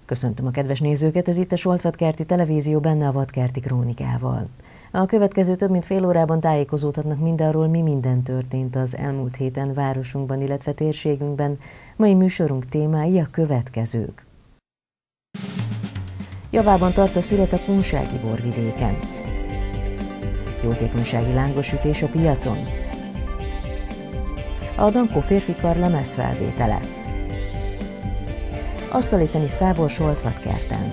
Köszöntöm a kedves nézőket, ez itt a Soltvatkerti Televízió, benne a Vadkerti Krónikával. A következő több mint fél órában tájékozódhatnak mindarról, mi minden történt az elmúlt héten városunkban, illetve térségünkben. Mai műsorunk témái a következők. Javában tart a szület a kunsági borvidéken. Jótékonysági lángosütés a piacon. A Dankó férfikar lemezfelvétele. Asztali tenisztábor Soltvatkerten.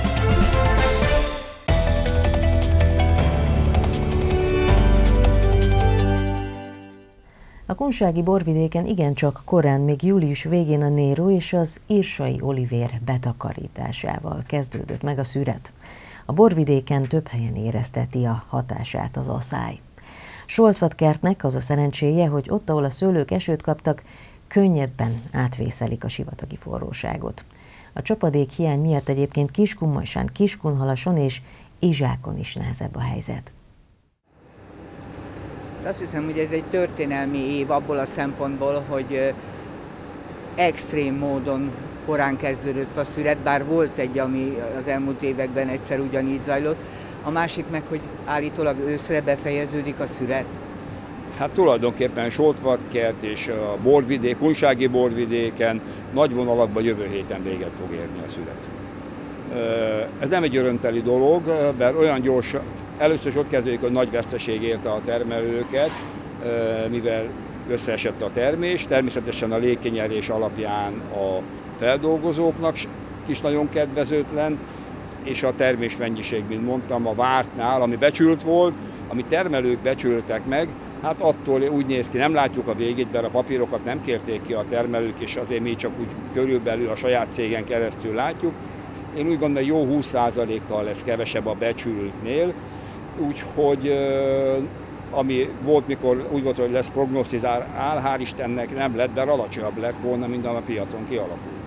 A kunsági borvidéken igencsak korán, még július végén a Néró és az írsai olivér betakarításával kezdődött meg a szüret. A borvidéken több helyen érezteti a hatását az aszály. Soltvatkertnek az a szerencséje, hogy ott, ahol a szőlők esőt kaptak, könnyebben átvészelik a sivatagi forróságot. A csapadék hiány miatt egyébként Kiskunmajsán, Kiskunhalason és Izsákon is nehezebb a helyzet. Azt hiszem, hogy ez egy történelmi év abból a szempontból, hogy extrém módon korán kezdődött a szüret, bár volt egy, ami az elmúlt években egyszer ugyanígy zajlott. A másik meg, hogy állítólag őszre befejeződik a szüret. Hát tulajdonképpen Soltvatkert és a borvidék, kunsági borvidéken nagy vonalakban jövő héten véget fog érni a szület. Ez nem egy örömteli dolog, mert olyan gyorsan, először is ott kezdődik, hogy nagy veszteség érte a termelőket, mivel összeesett a termés. Természetesen a légkinyerés alapján a feldolgozóknak is nagyon kedvezőtlen, és a termésmennyiség, mint mondtam, a vártnál, ami becsült volt, ami termelők becsültek meg, hát attól úgy néz ki, nem látjuk a végét, mert a papírokat nem kérték ki a termelők, és azért mi csak úgy körülbelül a saját cégen keresztül látjuk. Én úgy gondolom, hogy jó 20%-kal lesz kevesebb a becsültnél, úgyhogy ami volt, mikor úgy volt, hogy lesz prognosztizál, hál' Istennek nem lett, de alacsonyabb lett volna, mint a piacon kialakult.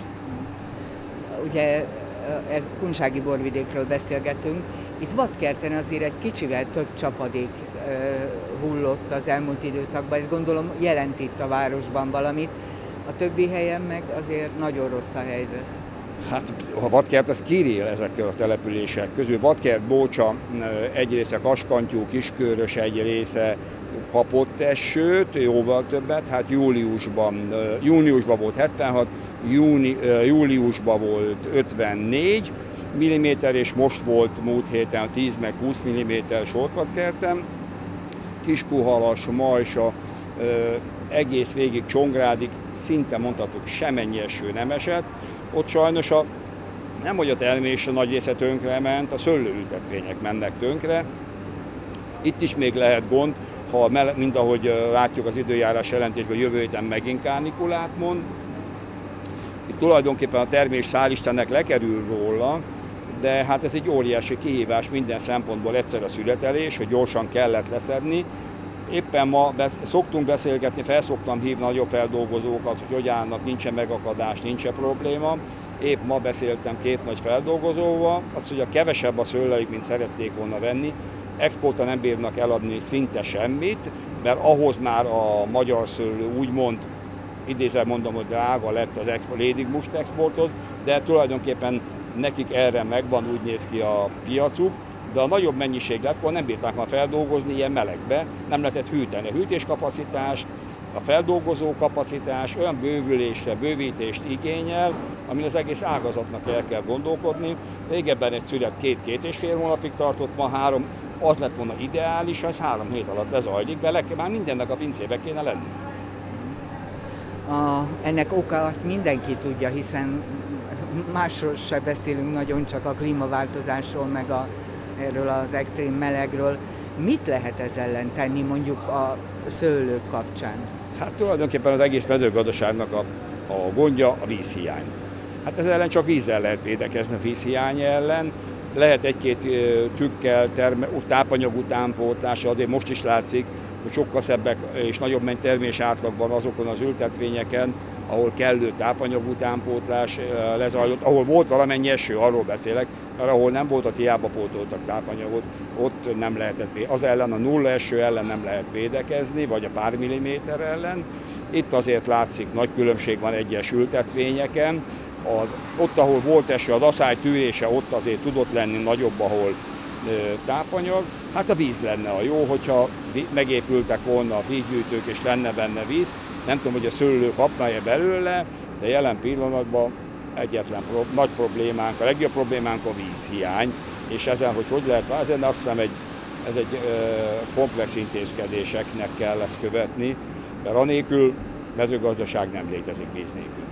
Ugye kunsági borvidékről beszélgetünk. Itt Vadkerten azért egy kicsivel több csapadék hullott az elmúlt időszakban, ez gondolom jelent itt a városban valamit. A többi helyen meg azért nagyon rossz a helyzet. Hát a Vadkert az kirél ezekkel a települések közül. Vadkert, Bócsa, egy része Kaskantyú, Kiskörös, egy része kapott esőt, jóval többet, hát júniusban volt 76, júliusban volt 54 mm, és most volt múlt héten 10 meg 20 mm Soltvatkerten. Kiskunhalas, Majsa, egész végig Csongrádig szinte mondhatok semennyi eső nem esett. Ott sajnos nem hogy a termés a nagy része tönkrement, a szőlőültetvények mennek tönkre. Itt is még lehet gond, mint ahogy látjuk az időjárás jelentésben, jövő héten megint kánikulát mond. Itt tulajdonképpen a termés hál' Istennek lekerül róla, de hát ez egy óriási kihívás minden szempontból, egyszer a születelés, hogy gyorsan kellett leszedni. Éppen ma szoktunk beszélgetni, felszoktam hívni nagyobb feldolgozókat, hogy állnak, nincsen megakadás, nincsen probléma. Épp ma beszéltem két nagy feldolgozóval, azt, hogy a kevesebb a szőlőjük, mint szerették volna venni, exportra nem bírnak eladni szinte semmit, mert ahhoz már a magyar szőlő úgymond, idézem mondom, hogy drága lett az lédigmust exporthoz, de tulajdonképpen nekik erre megvan, úgy néz ki a piacuk, de a nagyobb mennyiség lett volna, nem bírták már feldolgozni ilyen melegbe, nem lehetett hűteni. A hűtéskapacitást, a feldolgozó kapacitás olyan bővülésre, bővítést igényel, amin az egész ágazatnak el kell gondolkodni. Régebben egy szület 2-2,5 hónapig tartott, ma 3, az lett volna ideális, az 3 hét alatt lezajlik, de már mindennek a pincébe kéne lenni. Ennek okát mindenki tudja, hiszen másról se beszélünk nagyon, csak a klímaváltozásról, meg erről az extrém melegről. Mit lehet ezzel ellen tenni mondjuk a szőlők kapcsán? Hát tulajdonképpen az egész mezőgazdaságnak a gondja a vízhiány. Hát ez ellen csak vízzel lehet védekezni, a vízhiány ellen. Lehet egy-két trükkel, tápanyag utánpótlása, azért most is látszik, hogy sokkal szebbek és nagyobb termés átlag van azokon az ültetvényeken, ahol kellő tápanyag utánpótlás lezajlott, ahol volt valamennyi eső, arról beszélek, mert ahol nem volt, ott hiába pótoltak tápanyagot, ott nem lehetett, az ellen, a nulla eső ellen nem lehet védekezni, vagy a pár milliméter ellen. Itt azért látszik, nagy különbség van egyes ültetvényeken, ott, ahol volt eső, az asszály tűrése ott azért tudott lenni nagyobb, ahol tápanyag. Hát a víz lenne a jó, hogyha megépültek volna a vízgyűjtők és lenne benne víz. Nem tudom, hogy a szőlő kapna-e belőle, de jelen pillanatban egyetlen nagy problémánk, a legjobb problémánk a vízhiány, és ezen, hogy lehet változni, azt hiszem ez egy komplex intézkedéseknek kell ezt követni, mert anélkül mezőgazdaság nem létezik víz nélkül.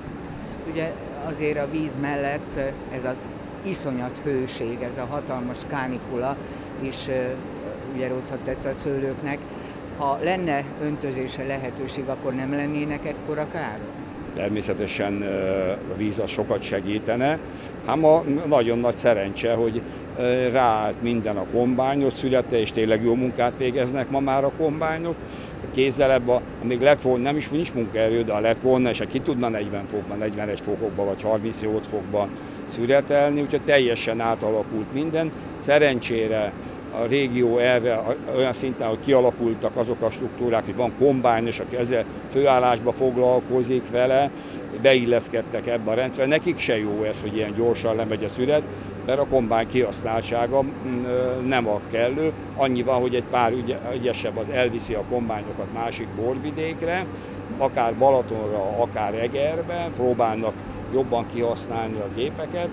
Ugye azért a víz mellett ez az iszonyat hőség, ez a hatalmas kánikula is ugye rosszat tett a szőlőknek. Ha lenne öntözésre lehetőség, akkor nem lennének ekkora károk? Természetesen a víz az sokat segítene. Hát ma nagyon nagy szerencse, hogy ráállt minden a kombányot születe, és tényleg jó munkát végeznek ma már a kombányok. Kézzel ebben, amíg lett volna, nem is nincs munkaerő, de ha lett volna, és ki tudna 40 fokban, 41 fokokban vagy 38 fokban szüretelni, úgyhogy teljesen átalakult minden. Szerencsére a régió erre olyan szinten, hogy kialakultak azok a struktúrák, hogy van kombányos, aki ezzel főállásba foglalkozik vele, beilleszkedtek ebbe a rendszerbe. Nekik se jó ez, hogy ilyen gyorsan lemegy a szüret, mert a kombány kihasználtsága nem a kellő. Annyi van, hogy egy pár ügyesebb az elviszi a kombányokat másik borvidékre, akár Balatonra, akár Egerbe, próbálnak jobban kihasználni a gépeket,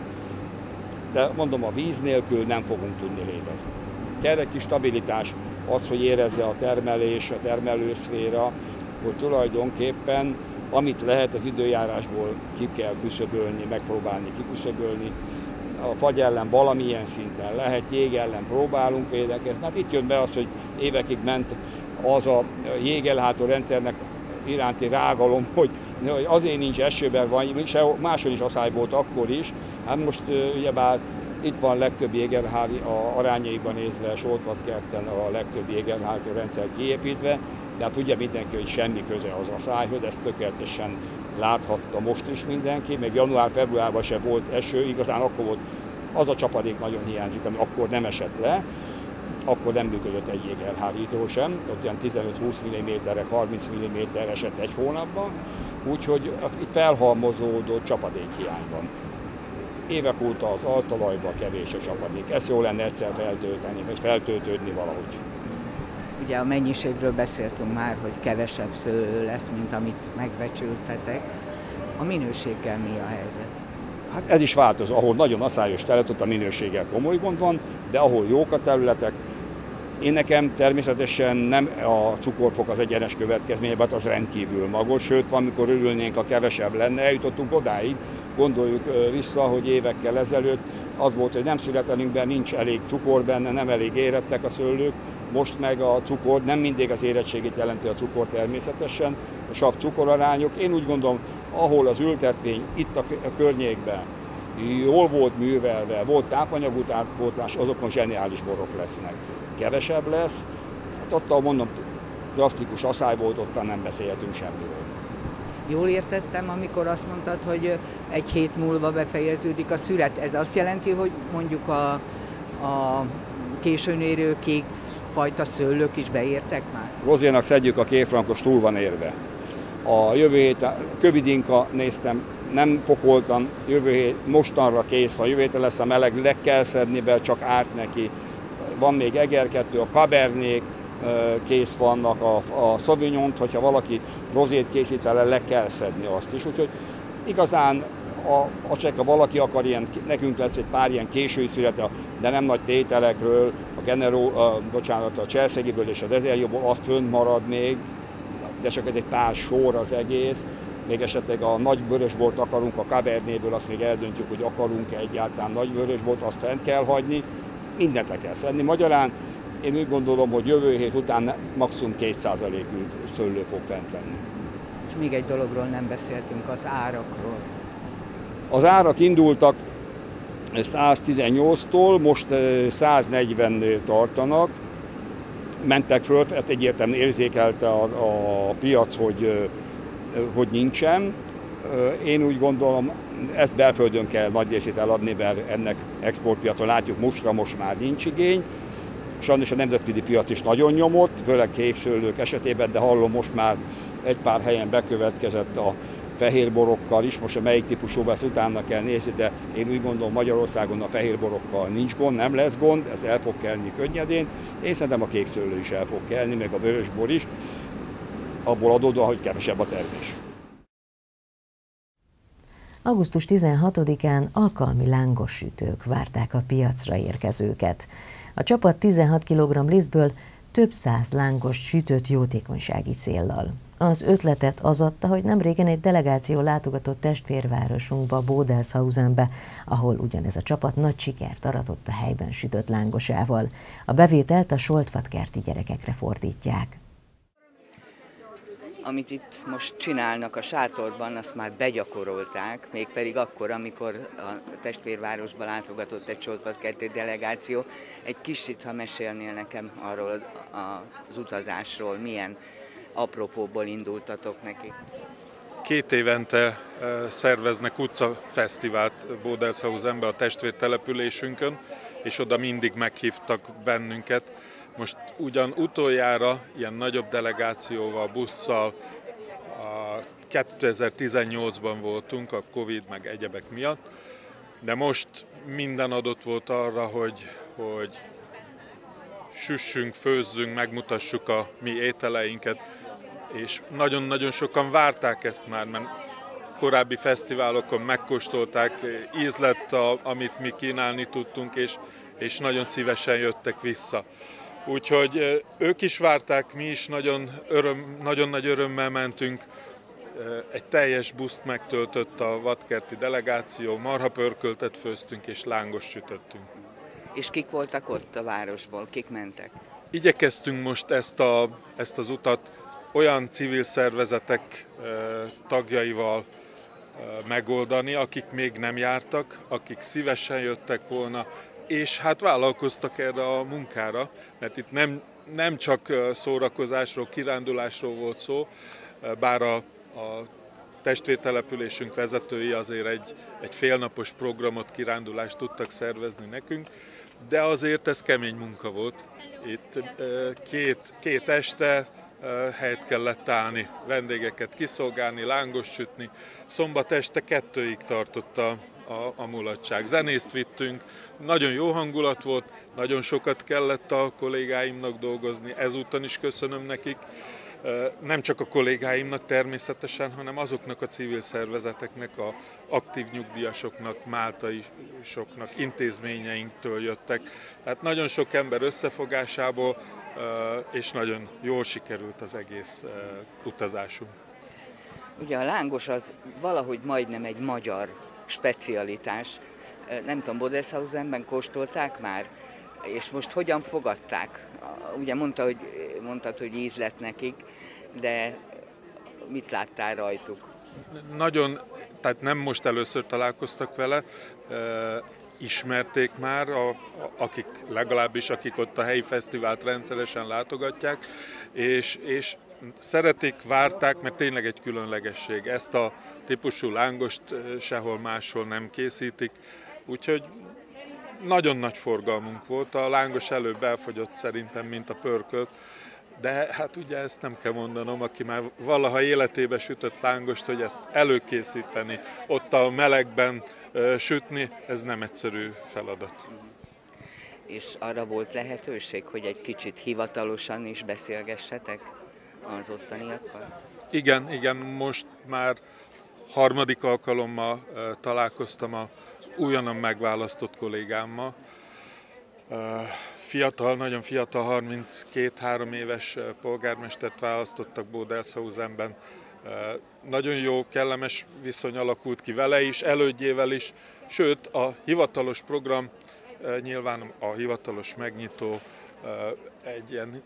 de mondom, a víz nélkül nem fogunk tudni létezni. Kell egy kis stabilitás, az, hogy érezze a termelés, a termelőszféra, hogy tulajdonképpen amit lehet az időjárásból ki kell küszöbölni, megpróbálni kiküszöbölni. A fagy ellen valamilyen szinten lehet, jég ellen próbálunk védekezni. Hát itt jön be az, hogy évekig ment az a jégelhátó rendszernek iránti rágalom, hogy azért nincs esőben, máshol is asszály volt akkor is. Hát most ugyebár itt van legtöbb jégerhári, arányaiban nézve Soltvatkerten a legtöbb jégerhátó rendszer kiépítve, de hát ugye mindenki, hogy semmi köze az asszályhoz, ezt tökéletesen láthatta most is mindenki, még január-februárban se volt eső, igazán akkor volt, az a csapadék nagyon hiányzik, ami akkor nem esett le, akkor nem működött egy jégerhárító sem, ott olyan 15-20 mm-re, 30 mm esett egy hónapban, úgyhogy itt felhalmozódott csapadékhiány van. Évek óta az altalajban kevés a csapadék, ezt jó lenne egyszer feltölteni, vagy feltöltődni valahogy. Ugye a mennyiségről beszéltünk már, hogy kevesebb szőlő lesz, mint amit megbecsültetek. A minőséggel mi a helyzet? Hát ez is változó, ahol nagyon aszályos terület, ott a minőséggel komoly gond van, de ahol jók a területek, én nekem természetesen nem a cukorfok az egyenes következménye, mert az rendkívül magas, sőt, amikor örülnénk, ha kevesebb lenne, eljutottunk odáig, gondoljuk vissza, hogy évekkel ezelőtt az volt, hogy nem születelünk be, nincs elég cukor benne, nem elég érettek a szőlők, most meg a cukor, nem mindig az érettségét jelenti a cukor természetesen, a sav cukorarányok. Én úgy gondolom, ahol az ültetvény itt a környékben jól volt művelve, volt tápanyagutánpótlás, azokon zseniális borok lesznek. Kevesebb lesz, hát ott, ahol mondom, drasztikus asszály volt, ottan nem beszélhetünk semmiről. Jól értettem, amikor azt mondtad, hogy egy hét múlva befejeződik a szüret. Ez azt jelenti, hogy mondjuk a későn érő kék fajta szőlők is beértek már? Rozénak szedjük a kékfrankos, túl van érve. A jövő héten kövidinka néztem, nem fokoltan, jövő hét mostanra kész van, jövő héten lesz a meleg, le kell szedni be, csak árt neki. Van még Eger 2, a Cabernet kész vannak, a Sauvignont, hogyha valaki rozét készít vele, le kell szedni azt is. Úgyhogy igazán ha valaki akar nekünk lesz egy pár ilyen késői születe, de nem nagy tételekről, a Cselszegiből és a Dezerjóból, azt fönn marad még, de csak egy pár sor az egész. Még esetleg a nagy vörösbort akarunk, a Cabernetből azt még eldöntjük, hogy akarunk-e egyáltalán nagy vörösbort, azt fent kell hagyni, mindent le kell szedni. Magyarán én úgy gondolom, hogy jövő hét után maximum 2% szőlő fog fent lenni. És még egy dologról nem beszéltünk, az árakról. Az árak indultak 118-tól, most 140-nél tartanak, mentek föl, hát egyértelműen érzékelte a piac, hogy nincsen. Én úgy gondolom, ezt belföldön kell nagy részét eladni, mert ennek exportpiacon látjuk most már nincs igény. Sajnos a nemzetközi piac is nagyon nyomott, főleg kékszőlők esetében, de hallom, most már egy pár helyen bekövetkezett fehérborokkal is, most a melyik típusúval ezt utána kell nézni, de én úgy gondolom Magyarországon a fehérborokkal nincs gond, nem lesz gond, ez el fog kelni könnyedén. Én szerintem a kékszőlő is el fog kelni, meg a vörösbor is, abból adódóan, hogy kevesebb a termés. Augusztus 16-án alkalmi lángos sütők várták a piacra érkezőket. A csapat 16 kg lisztből több száz lángos sütött jótékonysági céllal. Az ötletet az adta, hogy nemrégen egy delegáció látogatott testvérvárosunkba, Bodelshausenbe, ahol ugyanez a csapat nagy sikert aratott a helyben sütött lángosával. A bevételt a Soltvatkerti gyerekekre fordítják. Amit itt most csinálnak a sátorban, azt már begyakorolták, mégpedig akkor, amikor a testvérvárosba látogatott egy Soltvatkerti delegáció. Egy kicsit, ha mesélnél nekem arról az utazásról, milyen apropóból indultatok neki? 2 évente szerveznek utcafesztivált Bodelshausenbe, a testvértelepülésünkön, és oda mindig meghívtak bennünket. Most ugyan utoljára ilyen nagyobb delegációval, busszal 2018-ban voltunk, a Covid meg egyebek miatt, de most minden adott volt arra, hogy süssünk, főzzünk, megmutassuk a mi ételeinket, és nagyon-nagyon sokan várták ezt már, mert korábbi fesztiválokon megkóstolták, íz lett, amit mi kínálni tudtunk, és nagyon szívesen jöttek vissza. Úgyhogy ők is várták, mi is nagyon nagy örömmel mentünk. Egy teljes buszt megtöltött a vadkerti delegáció, marhapörköltet főztünk és lángos sütöttünk. És kik voltak ott a városból, kik mentek? Igyekeztünk most ezt az utat olyan civil szervezetek tagjaival megoldani, akik még nem jártak, akik szívesen jöttek volna, és hát vállalkoztak erre a munkára, mert itt nem csak szórakozásról, kirándulásról volt szó, bár a testvértelepülésünk vezetői azért egy félnapos programot, kirándulást tudtak szervezni nekünk, de azért ez kemény munka volt. Itt két este helyet kellett állni, vendégeket kiszolgálni, lángos sütni. Szombat este 2-ig tartott a mulatság. Zenészt vittünk, nagyon jó hangulat volt, nagyon sokat kellett a kollégáimnak dolgozni, ezúton is köszönöm nekik. Nem csak a kollégáimnak természetesen, hanem azoknak a civil szervezeteknek, a aktív nyugdíjasoknak, máltaisoknak, intézményeinktől jöttek. Tehát nagyon sok ember összefogásából, és nagyon jól sikerült az egész utazásunk. Ugye a lángos az valahogy majdnem egy magyar specialitás. Nem tudom, Bodelshausenben kóstolták már? És most hogyan fogadták? Ugye mondtad, hogy íz lett nekik, de mit láttál rajtuk? Nagyon, tehát nem most először találkoztak vele, ismerték már, akik ott a helyi fesztivált rendszeresen látogatják, és szeretik, várták, mert tényleg egy különlegesség. Ezt a típusú lángost sehol máshol nem készítik, úgyhogy nagyon nagy forgalmunk volt. A lángos előbb elfogyott szerintem, mint a pörkölt, de hát ugye ezt nem kell mondanom, aki már valaha életébe sütött lángost, hogy ezt előkészíteni, ott a melegben sütni, ez nem egyszerű feladat. És arra volt lehetőség, hogy egy kicsit hivatalosan is beszélgessetek az ottaniakkal? Igen, most már 3. alkalommal találkoztam az újonnan megválasztott kollégámmal. Nagyon fiatal, 32-3 éves polgármestert választottak Bodelshausenben. Nagyon jó, kellemes viszony alakult ki vele is, elődjével is, sőt a hivatalos program, nyilván a hivatalos megnyitó egy ilyen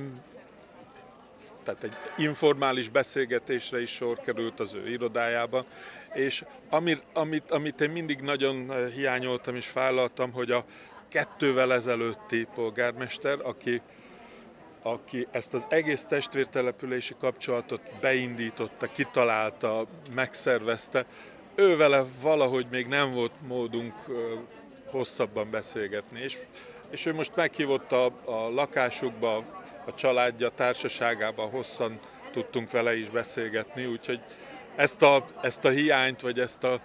tehát egy informális beszélgetésre is sor került az ő irodájában, és amit én mindig nagyon hiányoltam és vállaltam, hogy a 2-vel ezelőtti polgármester, aki ezt az egész testvértelepülési kapcsolatot beindította, kitalálta, megszervezte, ővele valahogy még nem volt módunk hosszabban beszélgetni, és ő most meghívott a lakásukba, a családja társaságában, hosszan tudtunk vele is beszélgetni, úgyhogy ezt a hiányt, vagy ezt a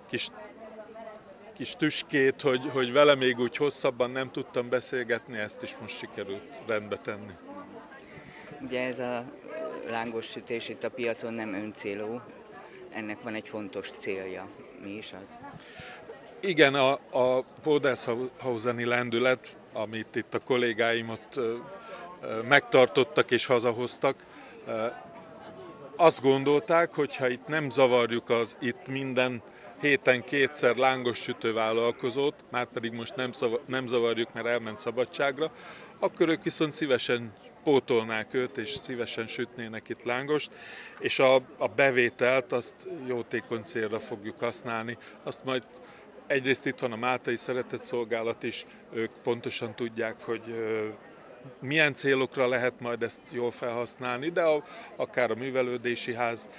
kis tüskét, hogy vele még úgy hosszabban nem tudtam beszélgetni, ezt is most sikerült rendbe tenni. Ugye ez a lángos sütés itt a piacon nem öncélú, ennek van egy fontos célja. Mi is az? Igen, a Bodershauseni lendület, amit itt a kollégáim ott megtartottak és hazahoztak, azt gondolták, hogy ha itt nem zavarjuk az itt minden héten kétszer lángos sütő vállalkozót, már pedig most nem zavarjuk, mert elment szabadságra, akkor ők viszont szívesen pótolnák őt, és szívesen sütnének itt lángost, és a bevételt azt jótékony célra fogjuk használni. Azt majd egyrészt itt van a Máltai Szeretetszolgálat is, ők pontosan tudják, hogy milyen célokra lehet majd ezt jól felhasználni, de akár a művelődési ház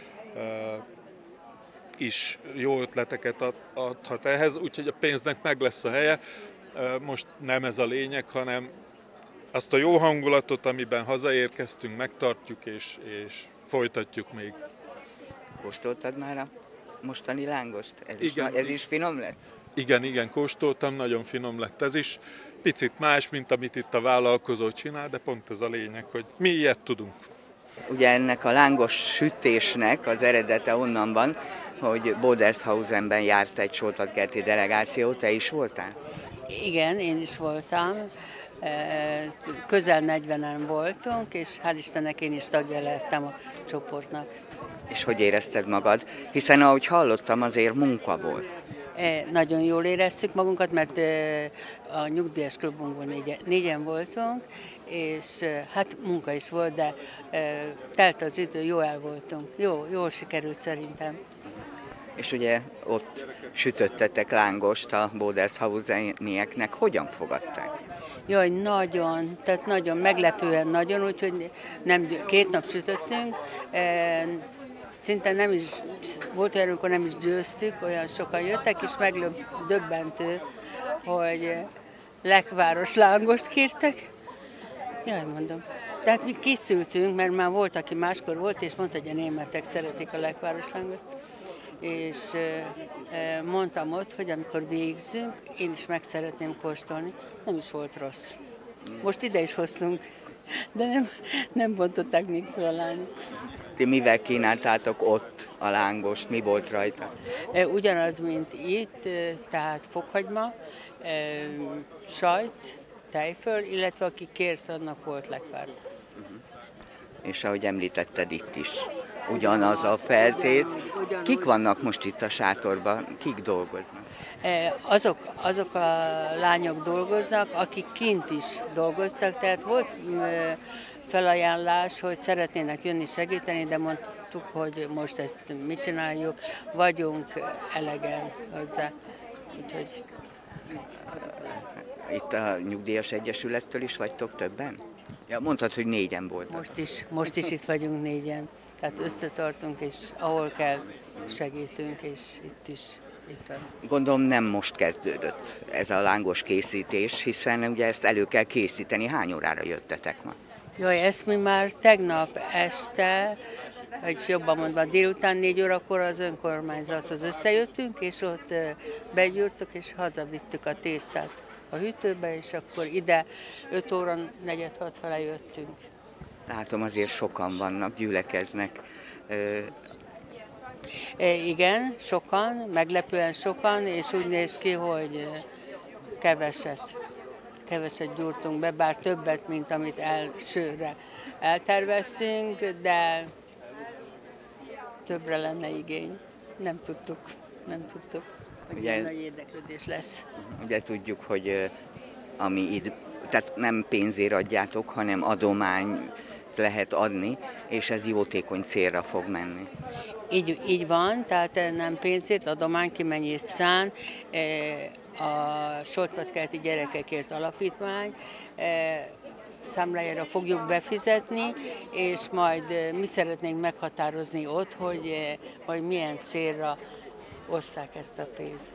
is jó ötleteket adhat ehhez, úgyhogy a pénznek meg lesz a helye. Most nem ez a lényeg, hanem azt a jó hangulatot, amiben hazaérkeztünk, megtartjuk és folytatjuk még. Kóstoltad már a mostani lángost? Igen, ez is finom lett? Igen, kóstoltam, nagyon finom lett ez is. Picit más, mint amit itt a vállalkozó csinál, de pont ez a lényeg, hogy mi ilyet tudunk. Ugye ennek a lángos sütésnek az eredete onnan van, hogy Bodershausenben járt egy Soltadkerti delegáció, te is voltál? Igen, én is voltam. Közel 40-en voltunk, és hál' Istennek én is tagja lettem a csoportnak. És hogy érezted magad? Hiszen ahogy hallottam, azért munka volt. Nagyon jól éreztük magunkat, mert a nyugdíjas klubunkból négyen voltunk, és hát munka is volt, de telt az idő, jól el voltunk. Jól sikerült szerintem. És ugye ott sütöttetek lángost a Bodershausenieknek, hogyan fogadták? Jaj, tehát nagyon meglepően nagyon, úgyhogy nem 2 nap sütöttünk, szinte nem is, volt olyan, amikor nem is győztük, olyan sokan jöttek, és megdöbbentő, hogy lekváros lángost kértek. Jaj, mondom. Tehát mi készültünk, mert már volt, aki máskor volt, és mondta, hogy a németek szeretik a lekváros lángost. És mondtam ott, hogy amikor végzünk, én is meg szeretném kóstolni. Nem is volt rossz. Most ide is hoztunk, de nem bontották még fel a lányok. Ti mivel kínáltátok ott a lángost? Mi volt rajta? Ugyanaz, mint itt, tehát fokhagyma, sajt, tejföl, illetve aki kért, annak volt lekvár. És ahogy említetted itt is, ugyanaz a feltét. Kik vannak most itt a sátorban? Kik dolgoznak? Azok a lányok dolgoznak, akik kint is dolgoztak, tehát volt felajánlás, hogy szeretnének jönni segíteni, de mondtuk, hogy most ezt mit csináljuk, vagyunk elegen hozzá. Úgyhogy... Itt a Nyugdíjas Egyesülettől is vagytok többen? Ja, mondtad, hogy 4-en voltak. Most is itt vagyunk 4-en, tehát összetartunk, és ahol kell segítünk, és itt van. Gondolom nem most kezdődött ez a lángos készítés, hiszen ugye ezt elő kell készíteni. Hány órára jöttetek ma? Jaj, ezt mi már tegnap este, vagy jobban mondva délután 4 órakor az önkormányzathoz összejöttünk, és ott begyúrtuk, és hazavittük a tésztát a hűtőbe, és akkor ide 5 óra 4-6 fele jöttünk. Látom, azért sokan vannak, gyülekeznek. Igen, sokan, meglepően sokan, és úgy néz ki, hogy keveset gyúrtunk be, bár többet, mint amit elsőre elterveztünk, de többre lenne igény. Nem tudtuk, hogy ilyen nagy érdeklődés lesz. Ugye tudjuk, hogy tehát nem pénzért adjátok, hanem adomány lehet adni, és ez jótékony célra fog menni. Így van, tehát nem pénzért, adomány, ki mennyit szán. A Soltadkerti Gyerekekért Alapítvány számlájára fogjuk befizetni, és majd mi szeretnénk meghatározni ott, hogy milyen célra osszák ezt a pénzt.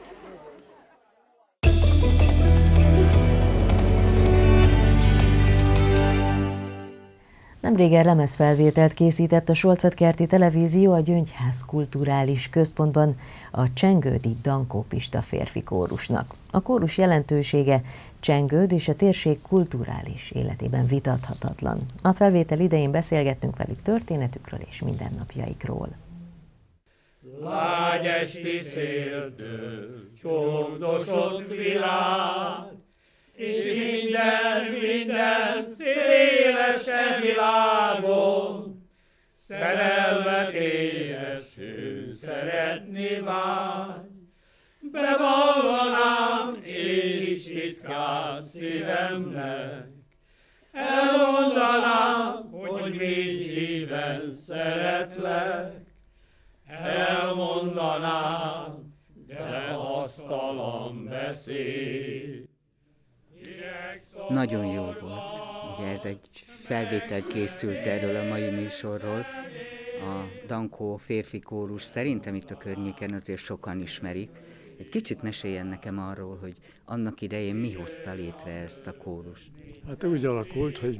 Nemrégen lemezfelvételt készített a Soltvetkerti Televízió a Gyöngyház Kulturális Központban a Csengődi Dankó Pista férfi kórusnak. A kórus jelentősége Csengőd és a térség kulturális életében vitathatatlan. A felvétel idején beszélgettünk velük történetükről és mindennapjaikról. Lágy esti széltől csogdosott világ, és minden széles e világon, szerelmet éreztő szeretni vágy. Bevallanám én is titkát szívemnek, elmondanám, hogy mély híven szeretlek, elmondanám, de hasztalan beszéd. Nagyon jó volt. Ugye ez egy felvétel készült erről a mai műsorról. A Dankó férfi kórus szerintem itt a környéken azért sokan ismerik. Egy kicsit meséljen nekem arról, hogy annak idején mi hozta létre ezt a kórust. Hát úgy alakult, hogy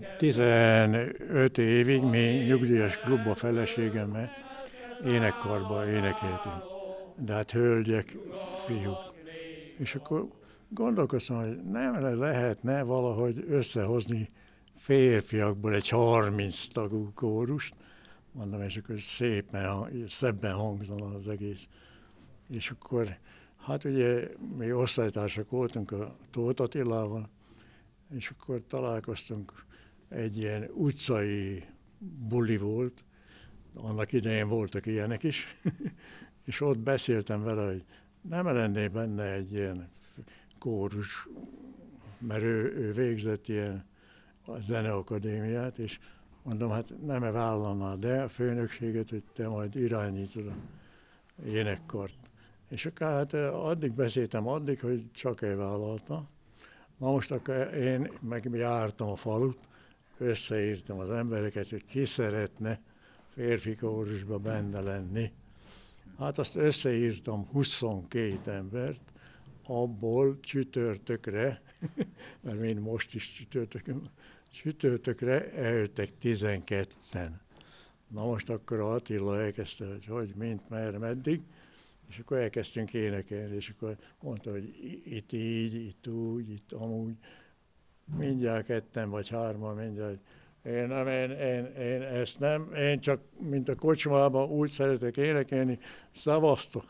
15 évig mi nyugdíjas klubba feleségemmel énekkarba énekeltünk. De hát hölgyek, fiúk. És akkor gondolkoztam, hogy nem lehetne valahogy összehozni férfiakból egy 30 tagú kórust. Mondom, és akkor szebben hangzana az egész. És akkor, hát ugye mi osztálytársak voltunk a Tóth Attilával, és akkor találkoztunk, egy ilyen utcai buli volt, annak idején voltak ilyenek is, és ott beszéltem vele, hogy nem lenné benne egy ilyen kórus, mert ő végzett ilyen a zeneakadémiát, és mondom, hát nem vállalná, de a főnökséget, hogy te majd irányítod a énekkart. És akkor hát addig beszéltem, hogy csak elvállalta. Na most akkor én meg jártam a falut, összeírtam az embereket, hogy ki szeretne férfi kórusba benne lenni. Hát azt összeírtam 22 embert, abból csütörtökre, mert mind most is csütörtökre eljöttek 12-en. Na most akkor Attila elkezdte, hogy mint, merre, meddig, és akkor elkezdtünk énekelni, és akkor mondta, hogy itt így, itt úgy, itt amúgy. Mindjárt ketten vagy hárman, mindjárt, én ezt nem, én csak, mint a kocsmában úgy szeretek énekelni, szavaztok.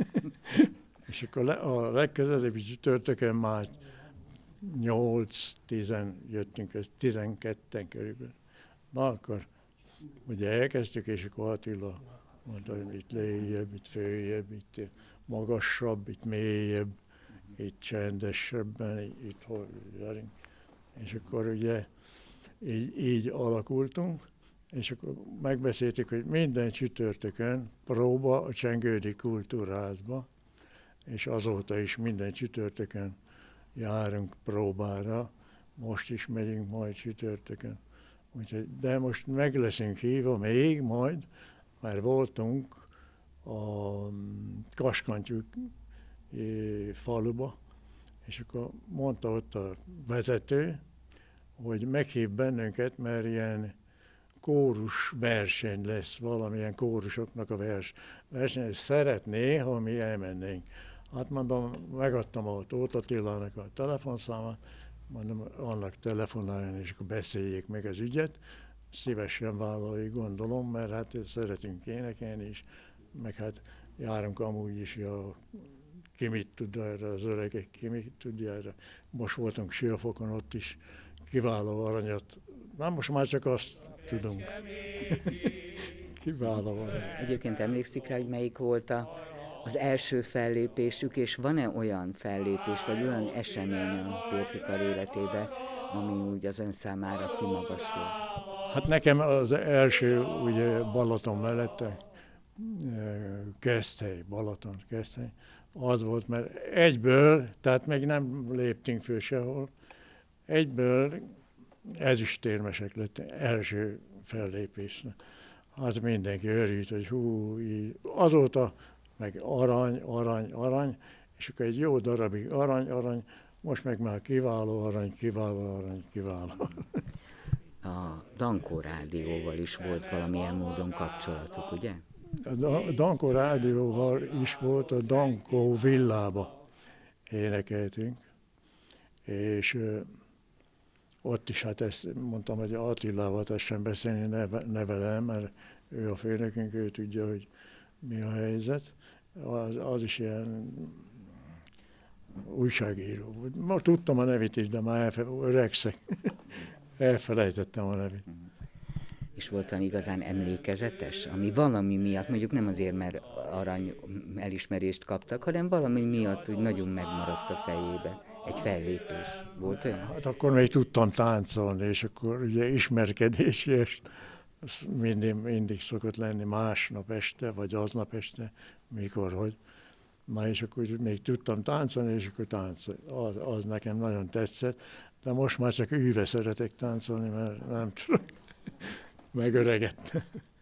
És akkor a legközelebbi csütörtökön már 8-10 jöttünk, 12-en körülbelül. Na akkor ugye elkezdtük, és akkor Attila mondta, hogy itt lejjebb, itt följebb, itt magasabb, itt mélyebb, itt csendesebben, itt járunk. És akkor ugye így alakultunk, és akkor megbeszéltük, hogy minden csütörtökön próba a Csengődi Kultúrházba, és azóta is minden csütörtökön járunk próbára, most is megyünk majd csütörtökön. Úgyhogy, de most meg leszünk hívva még majd, mert voltunk a Kaskantyú faluba, és akkor mondta ott a vezető, hogy meghív bennünket, mert ilyen kórus verseny lesz, valamilyen kórusoknak a verseny, és szeretné, ha mi elmennénk. Hát mondom, megadtam a Tóth Attilának a telefonszámát, mondom, annak telefonáljon, és akkor beszéljék meg az ügyet. Szívesen vállaljuk, gondolom, mert hát szeretünk énekelni is, meg hát járunk amúgy is, ki mit tud erre, az öregek, ki mit tudja erre. Most voltunk Siófokon, ott is kiváló aranyat. Na most már csak azt tudunk. Kiváló aranyat. Egyébként emlékszik rá, hogy melyik volt az első fellépésük, és van-e olyan fellépés, vagy olyan esemény a férfi kar életében, ami úgy az ön számára kimagasló? Hát nekem az első, ugye Balaton mellette, Balaton Keszthely, az volt, mert egyből, tehát még nem léptünk föl sehol, egyből ezüstérmesek lett első fellépésre. Hát mindenki örült, hogy hú, így. Azóta meg arany, és akkor egy jó darabig arany, most meg már kiváló arany. a Dankó Rádióval is volt valamilyen módon kapcsolatuk, ugye? A Dankó Rádióval is volt, a Dankó villába énekeltünk, és ott is, hát ezt mondtam, hogy Attilával tessen beszélni nevelem, mert ő a főnökünk, ő tudja, hogy mi a helyzet. Az is ilyen újságíró. Most tudtam a nevét is, de már öregszek. Elfelejtettem a nevét. És volt olyan igazán emlékezetes, ami valami miatt, mondjuk nem azért, mert arany elismerést kaptak, hanem valami miatt, hogy nagyon megmaradt a fejébe egy fellépés. Volt olyan? Hát akkor még tudtam táncolni, és akkor ugye ismerkedésért mindig szokott lenni másnap este, vagy aznap este, mikor, hogy. Na és akkor még tudtam táncolni, és akkor az nekem nagyon tetszett, de most már csak űve szeretek táncolni, mert nem tudom, megöregettem.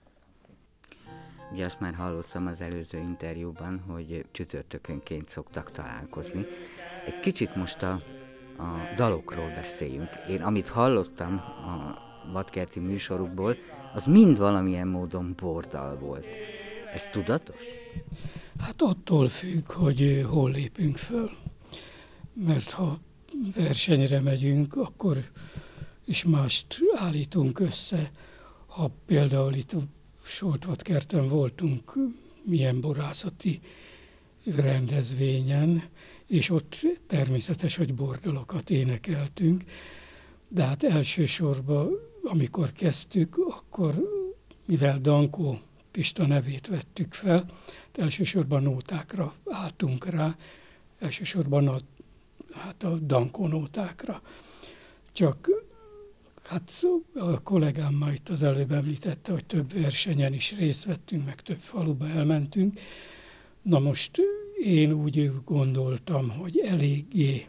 Ugye azt már hallottam az előző interjúban, hogy csütörtökönként szoktak találkozni. Egy kicsit most a dalokról beszéljünk. Én amit hallottam a vadkerti műsorukból, az mind valamilyen módon bordal volt. Ez tudatos? Hát attól függ, hogy hol lépünk föl. Mert ha versenyre megyünk, akkor is mást állítunk össze. Ha például itt Soltvadkerten voltunk milyen borászati rendezvényen, és ott természetes, hogy bordalokat énekeltünk, de hát elsősorban, amikor kezdtük, akkor mivel Dankó Pista nevét vettük fel, elsősorban nótákra álltunk rá, elsősorban a Dankó nótákra. Csak hát a kollégám már itt az előbb említette, hogy több versenyen is részt vettünk, meg több faluba elmentünk. Na most én úgy gondoltam, hogy eléggé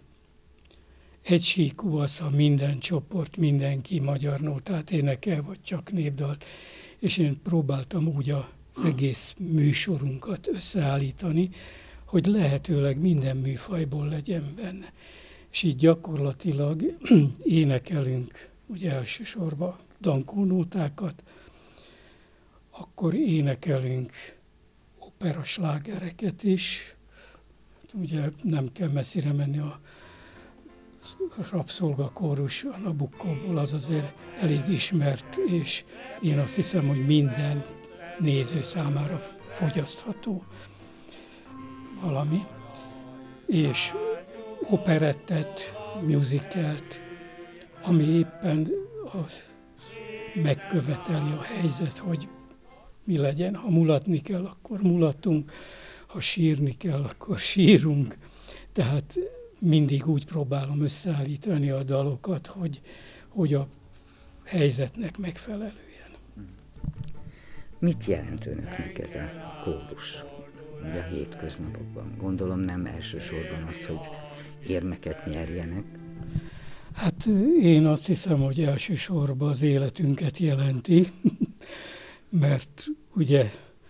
egysíkú az, ha minden csoport, mindenki magyar nótát énekel, vagy csak népdalt. És én próbáltam úgy az egész műsorunkat összeállítani, hogy lehetőleg minden műfajból legyen benne. És így gyakorlatilag énekelünk ugye elsősorban Dankó nótákat, akkor énekelünk operaslágereket is. Ugye nem kell messzire menni a rabszolgakórus a Nabukkóból, az azért elég ismert, és én azt hiszem, hogy minden néző számára fogyasztható valami. És operettet, musicalt, ami éppen megköveteli a helyzet, hogy mi legyen. Ha mulatni kell, akkor mulatunk, ha sírni kell, akkor sírunk. Tehát mindig úgy próbálom összeállítani a dalokat, hogy a helyzetnek megfelelően. Mit jelent önöknek ez a kórus a hétköznapokban? Gondolom nem elsősorban az, hogy érmeket nyerjenek. Hát én azt hiszem, hogy elsősorban az életünket jelenti, mert ugye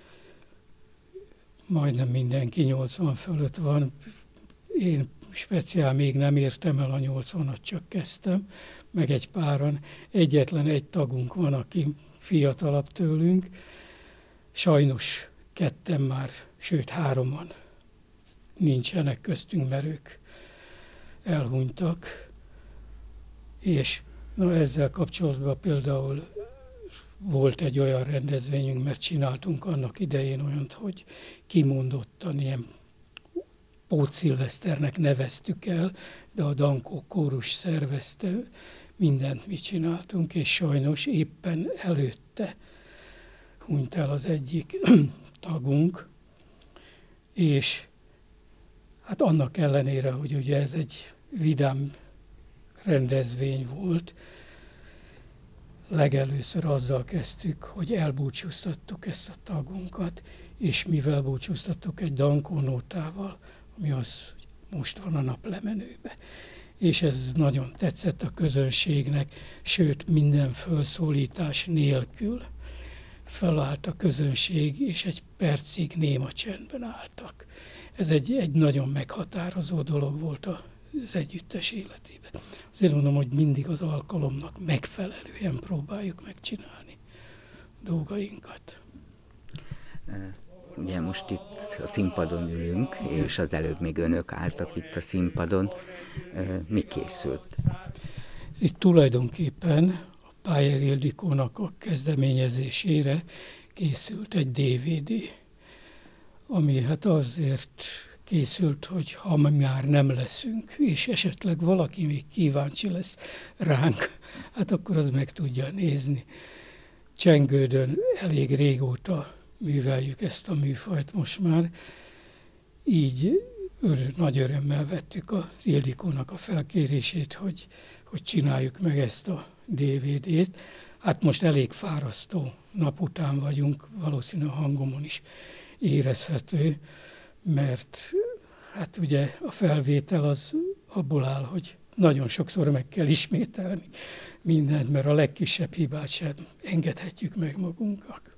majdnem mindenki 80 fölött van. Én speciál még nem értem el a 80-at, csak kezdtem, meg egy páran. Egyetlen egy tagunk van, aki fiatalabb tőlünk. Sajnos ketten már, sőt 3-an nincsenek köztünk, mert ők elhunytak. És na, ezzel kapcsolatban például volt egy olyan rendezvényünk, mert csináltunk annak idején olyant, hogy kimondottan ilyen pótszilveszternek neveztük el, de a Dankó kórus szervezte, mindent mi csináltunk, és sajnos éppen előtte hunyt el az egyik tagunk, és hát annak ellenére, hogy ugye ez egy vidám rendezvény volt, legelőször azzal kezdtük, hogy elbúcsúztattuk ezt a tagunkat, és mivel búcsúztattuk egy Dankó nótával, ami az most van a naplemenőbe. És ez nagyon tetszett a közönségnek, sőt minden felszólítás nélkül felállt a közönség, és egy percig néma csendben álltak. Ez egy nagyon meghatározó dolog volt az az együttes életében. Azért mondom, hogy mindig az alkalomnak megfelelően próbáljuk megcsinálni dolgainkat. Ugye most itt a színpadon ülünk, és az előbb még önök álltak itt a színpadon. Mi készült? Itt tulajdonképpen a Pájer Ildikónak a kezdeményezésére készült egy DVD, ami hát azért készült, hogy ha már nem leszünk, és esetleg valaki még kíváncsi lesz ránk, hát akkor az meg tudja nézni. Csengődön elég régóta műveljük ezt a műfajt most már, így nagy örömmel vettük az Ildikónak a felkérését, hogy csináljuk meg ezt a DVD-t. Hát most elég fárasztó nap után vagyunk, valószínűleg a hangomon is érezhető, mert hát ugye a felvétel az abból áll, hogy nagyon sokszor meg kell ismételni mindent, mert a legkisebb hibát sem engedhetjük meg magunknak.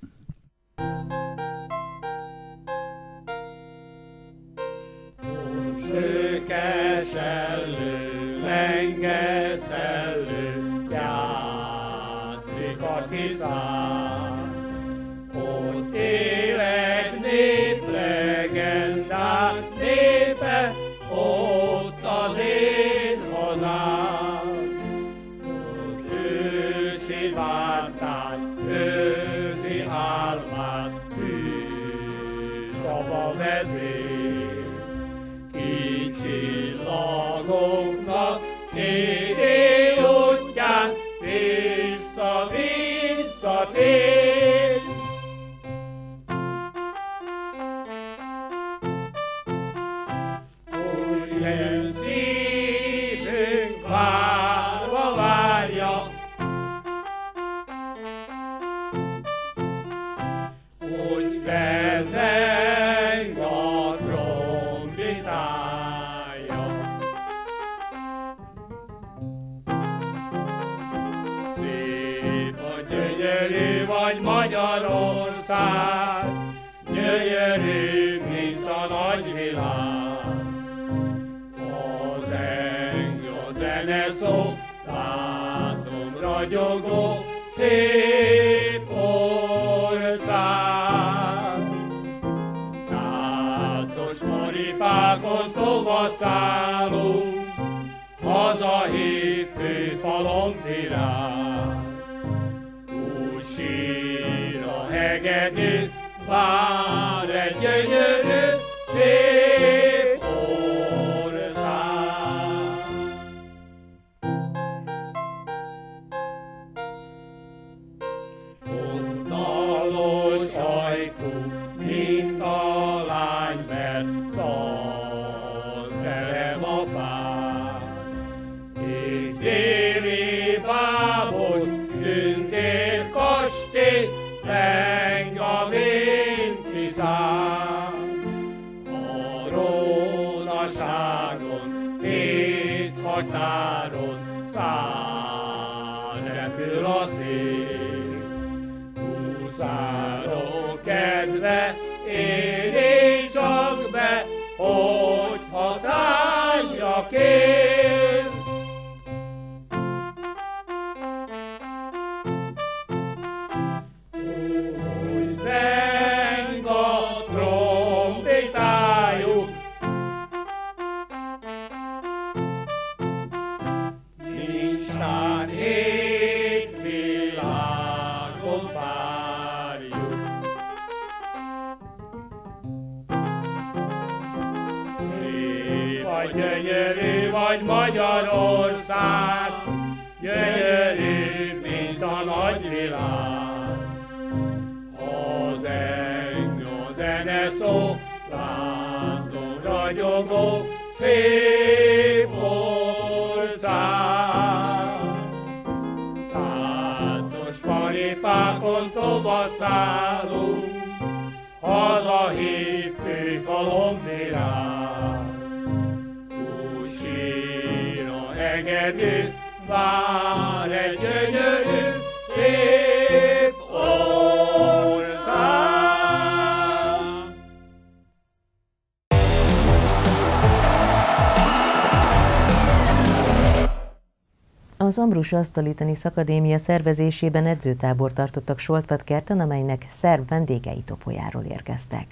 Szőkesellő, lengeszellő, játszik a kiszár. Ott él egy néplegendák népe, ott az én hazám. Az ősi vártát, ősi álmát, hűs Csaba vezér. Csillagoknak édi útján visszatér. Úgy jön szívünk, várva várja, úgy vezeng a trombitán. Gyönyörű vagy Magyarország, gyönyörű, mint a nagyvilág. A zeng, a zene szó, látom ragyogó, szép ország. Tátos maripákon tovaszállunk, hazahív főfalon virág. Sír a hegedű, vár egy gyönyörű, szép ország. Ott dalos ajkú, mint a lány, mert dal terem a fák, és déli bábos tüntér kastély, leng a vinti szám. A rónaságon, hét határon száll, repül a szél. Húszárok kedve éri csak be, hogyha szánja kér. Úgy zeng a trombitájuk, nincs tán hét világon párjuk. Szép vagy, gyönyörű vagy Magyarország, gyönyörű, mint a nagyvilág. A zeng, a zene szó, látom ragyogó, szép ország. Tátos paripákon tovaszállunk, hazahív főfalon virág. Úgy sír a hegedű, vár egy gyönyörű, szép ország. Az Ambrus Asztalitenisz Akadémia szervezésében edzőtábor tartottak Soltvatkerten, amelynek szerb vendégei Topolyáról érkeztek.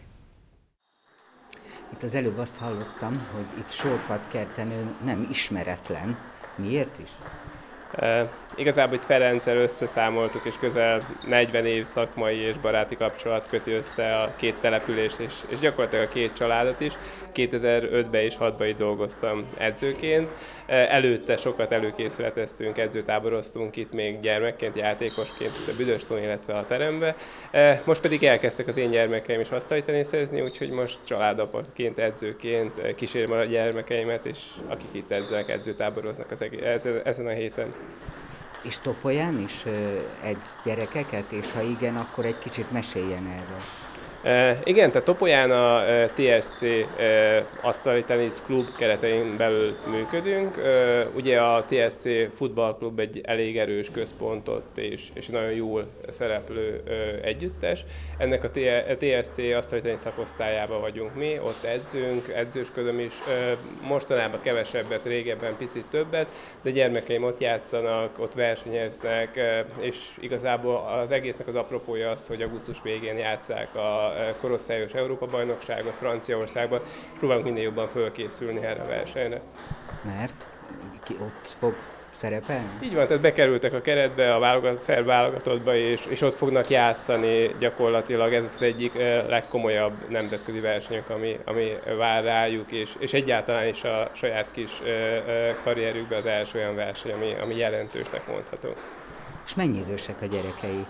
Itt az előbb azt hallottam, hogy itt Soltvatkerten nem ismeretlen. Miért is? Igazából itt Ferenccel összeszámoltuk, és közel 40 év szakmai és baráti kapcsolat köti össze a két települést, és gyakorlatilag a két családot is. 2005-ben és 2006-ban itt dolgoztam edzőként. Előtte sokat előkészületeztünk, edzőtáboroztunk itt még gyermekként, játékosként a Büdöstón, illetve a terembe. Most pedig elkezdtek az én gyermekeim is asztaliteniszézni, úgyhogy most családapatként, edzőként kísérem a gyermekeimet, és akik itt edzenek, edzőtáboroznak ezen a héten. És Topolyán is edz gyerekeket, és ha igen, akkor egy kicsit meséljen erről. Igen, tehát Topolyán a TSC Asztalitenisz Klub keretein belül működünk. Ugye a TSC futballklub egy elég erős központot és nagyon jól szereplő együttes. Ennek a TSC Asztalitenisz szakosztályában vagyunk mi, ott edzünk, edzősködöm is. Mostanában kevesebbet, régebben picit többet, de gyermekeim ott játszanak, ott versenyeznek, és igazából az egésznek az apropója az, hogy augusztus végén játsszák a korosztályos Európa-bajnokságot Franciaországban, próbálunk minél jobban fölkészülni erre a versenyre. Mert ki ott fog szerepelni? Így van, tehát bekerültek a keretbe, a szerb válogatottba, és ott fognak játszani gyakorlatilag. Ez az egyik legkomolyabb nemzetközi versenyük, ami vár rájuk, és egyáltalán is a saját kis karrierükben az első olyan verseny, ami jelentősnek mondható. És mennyi idősek a gyerekei?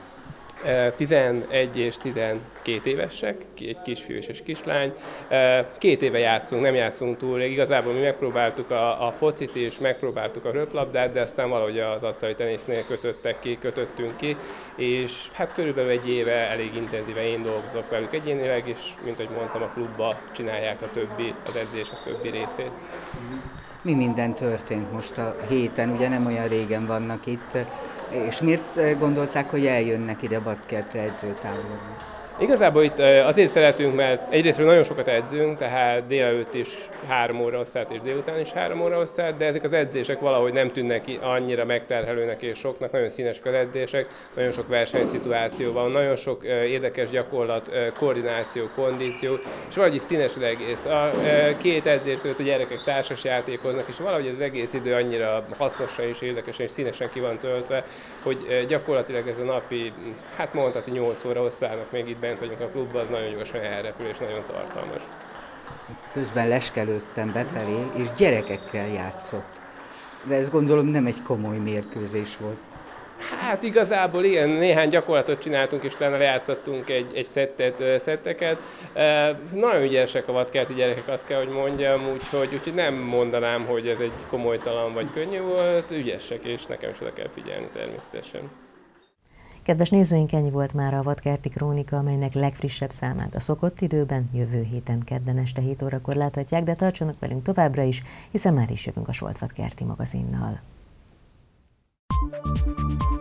11 és 12 évesek, egy kisfiú és egy kislány. 2 éve játszunk, nem játszunk túl rég. Igazából mi megpróbáltuk a focit és megpróbáltuk a röplabdát, de aztán valahogy az asztalitenisznél kötöttünk ki, és hát körülbelül 1 éve elég intenzíven én dolgozok velük egyénileg, és mint ahogy mondtam, a klubba csinálják az edzések többi részét. Mi minden történt most a héten? Ugye nem olyan régen vannak itt. És miért gondolták, hogy eljönnek ide Vadkertre edzőtáborba? Igazából itt azért szeretünk, mert egyrésztről nagyon sokat edzünk, tehát délelőtt is 3 óra osztát és délután is 3 óra osztát, de ezek az edzések valahogy nem tűnnek annyira megterhelőnek és soknak, nagyon színesek az edzések, nagyon sok versenyszituáció van, nagyon sok érdekes gyakorlat, koordináció, kondíció, és valahogy színes az egész. A 2 edzés között a gyerekek társas játékoznak, és valahogy az egész idő annyira hasznosan és érdekesen és színesen ki van töltve, hogy gyakorlatilag ez a napi, hát mondhatni 8 óra osztának még itt bent vagyunk a klubban, az nagyon gyorsan elrepül és nagyon tartalmas. Közben leskelődtem befelé, és gyerekekkel játszott. De ez gondolom nem egy komoly mérkőzés volt. Hát igazából igen, néhány gyakorlatot csináltunk, és utána lejátszottunk egy szetteket. Nagyon ügyesek a vadkerti gyerekek, azt kell, hogy mondjam, úgyhogy nem mondanám, hogy ez egy komolytalan vagy könnyű volt, ügyesek, és nekem is oda kell figyelni természetesen. Kedves nézőink, ennyi volt már a Vadkerti Krónika, amelynek legfrissebb számát a szokott időben jövő héten kedden este 7 órakor láthatják, de tartsanak velünk továbbra is, hiszen már is jövünk a Soltvatkerti magazinnal.